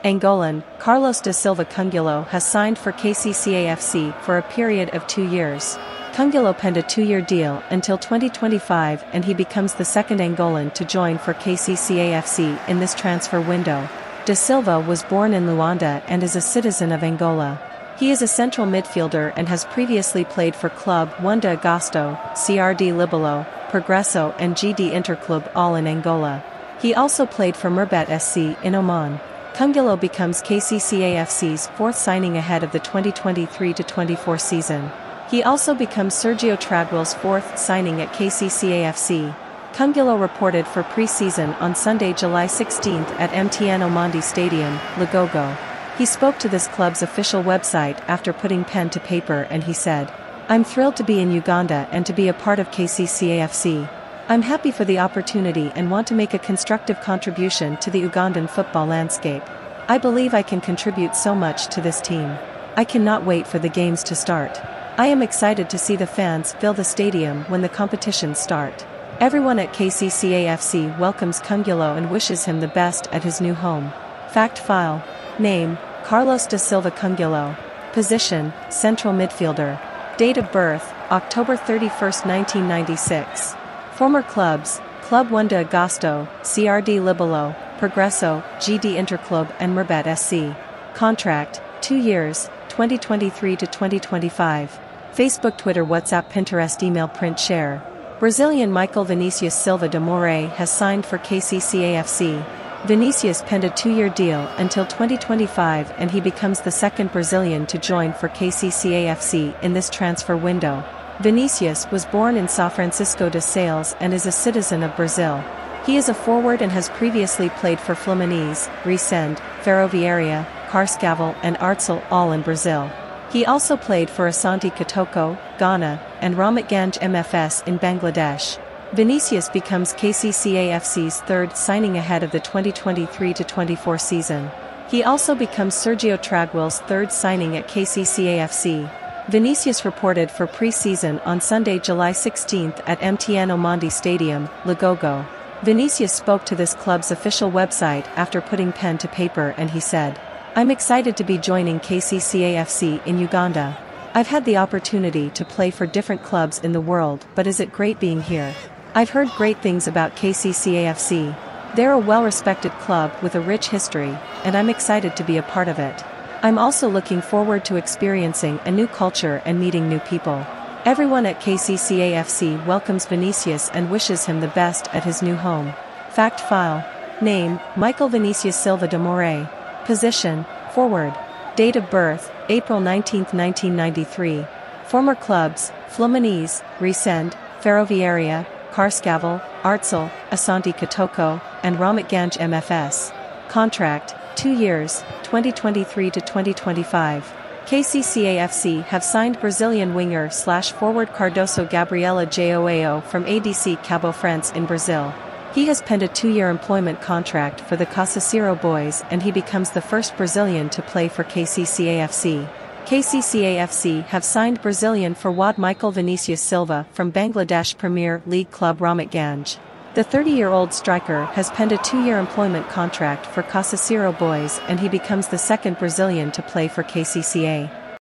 Angolan, Carlos da Silva Cungulo has signed for KCCA-FC for a period of 2 years. Cungulo penned a 2-year deal until 2025 and he becomes the second Angolan to join for KCCA-FC in this transfer window. Da Silva was born in Luanda and is a citizen of Angola. He is a central midfielder and has previously played for Club 1 de Agosto, CRD Libelo, Progresso and GD Interclub all in Angola. He also played for Mirbat SC in Oman. Cungulo becomes KCCA-FC's fourth signing ahead of the 2023-24 season. He also becomes Sergio Traguel's fourth signing at KCCA-FC. Cungulo reported for pre-season on Sunday, July 16 at MTN Omondi Stadium, Lagogo. He spoke to this club's official website after putting pen to paper and he said, "I'm thrilled to be in Uganda and to be a part of KCCA-FC. I'm happy for the opportunity and want to make a constructive contribution to the Ugandan football landscape. I believe I can contribute so much to this team. I cannot wait for the games to start. I am excited to see the fans fill the stadium when the competitions start." Everyone at KCCA-FC welcomes Cungulo and wishes him the best at his new home. Fact file. Name, Carlos da Silva Cungulo. Position, central midfielder. Date of birth, October 31, 1996. Former clubs, Club 1 de Agosto, CRD Libelo, Progresso, GD Interclub and Mirbat SC. Contract, 2 years, 2023 to 2025. Facebook, Twitter, WhatsApp, Pinterest, email, print, share. Brazilian Michael Vinicius Silva de Moraes has signed for KCCA-FC. Vinicius penned a 2-year deal until 2025 and he becomes the second Brazilian to join for KCCA-FC in this transfer window. Vinicius was born in São Francisco de Sales and is a citizen of Brazil. He is a forward and has previously played for Fluminense, Resende, Ferroviária, Cascavel and Artsel all in Brazil. He also played for Asante Kotoko, Ghana, and Ramatganj MFS in Bangladesh. Vinicius becomes KCCA-FC's third signing ahead of the 2023-24 season. He also becomes Sergio Traguel's third signing at KCCA-FC. Vinicius reported for pre-season on Sunday, July 16 at MTN Omondi Stadium, Lagogo. Vinicius spoke to this club's official website after putting pen to paper and he said, "I'm excited to be joining KCCA-FC in Uganda. I've had the opportunity to play for different clubs in the world, but is it great being here? I've heard great things about KCCA-FC. They're a well-respected club with a rich history, and I'm excited to be a part of it. I'm also looking forward to experiencing a new culture and meeting new people." Everyone at KCCA-FC welcomes Vinicius and wishes him the best at his new home. Fact file. Name, Michael Vinicius Silva de Moraes. Position, forward. Date of birth, April 19, 1993. Former clubs, Fluminense, Resende, Ferroviária, Cascavel, Artsel, Asante Kotoko, and Ramatganj MFS. Contract, 2 years, 2023 to 2025. KCCA-FC have signed Brazilian winger/forward Cardoso Gabriela Joao from ADC Cabo France in Brazil. He has penned a 2-year employment contract for the Cassaciro boys and he becomes the first Brazilian to play for KCCA-FC. KCCA-FC have signed Brazilian forward Michael Vinicius Silva from Bangladesh Premier League club Ramatganj. The 30-year-old striker has penned a 2-year employment contract for Cassaciro boys and he becomes the second Brazilian to play for KCCA.